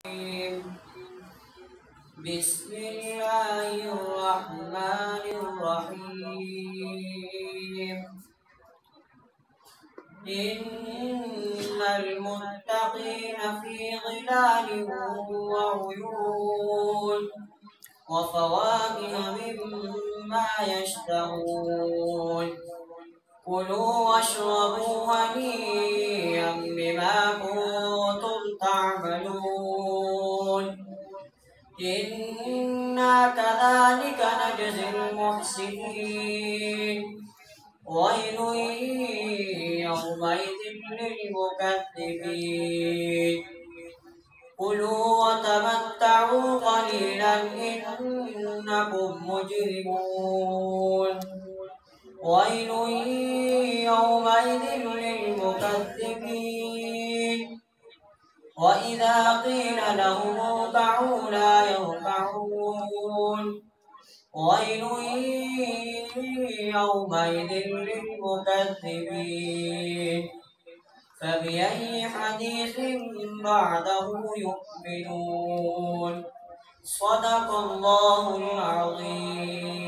بسم الله الرحمن الرحيم. إن المتقين في ظلال وعيون وفواكه مما يشتهون. كلوا واشربوا هنيئا بما كنتم تعملون. إنا كذلك نجزي المحسنين. ويل يومئذ للمكذبين. كلوا وتمتعوا قليلا إنكم مجرمون. ويل يومئذ للمكذبين. وإذا قيل لهم اركعوا لا يركعون. ويل يومئذ للمكذبين. فبأي حديث بعده يؤمنون. صدق الله العظيم.